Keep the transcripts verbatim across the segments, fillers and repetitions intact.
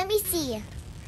let me see.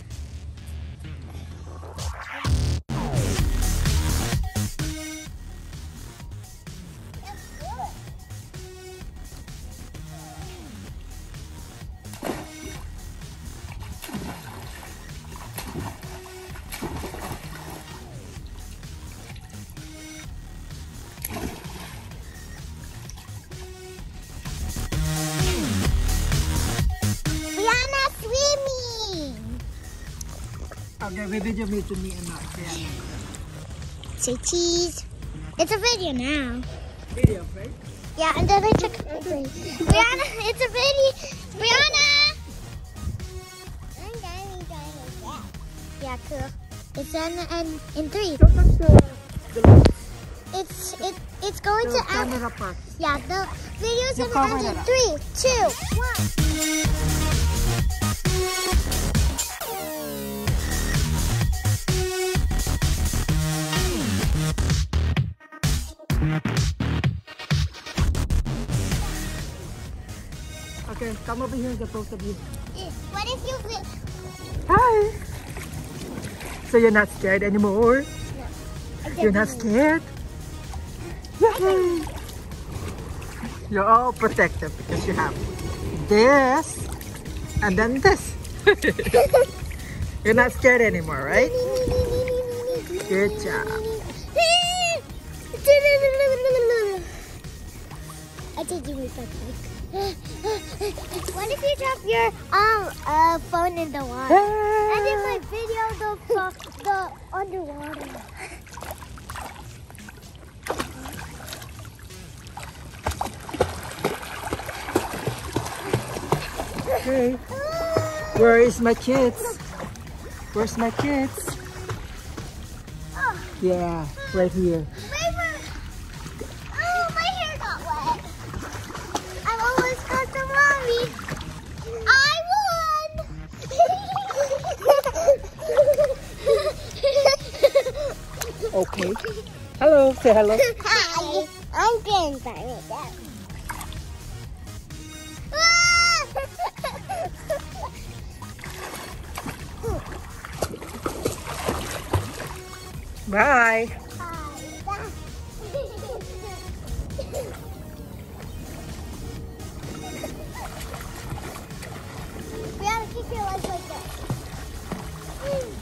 Okay, we video me to me and not Brianna. Say cheese. It's a video now. Video, right? Yeah, and then I took Brianna, it's a video. Brianna! I'm dying, dying. Yeah, cool. It's in, in, in three. Don't touch the, the It's it it's going the to end. camera part. Yeah, the video's The gonna end in camera. three, two, one. Okay, come over here, the both of you. What if you will? Hi! So you're not scared anymore? No. You're not scared? Yay! You're all protected because you have this and then this. You're not scared anymore, right? Good job. I did you make that quick. What if you drop your um uh phone in the water? And then my video the the underwater. Okay. Where is my kids? Where's my kids? Yeah, right here. Wait, wait. Oh, my hair got wet. I almost got to mommy. I won. Okay. Hello, say hello. Hi, I'm Grandpa right now. Bye. We gotta keep your legs like this.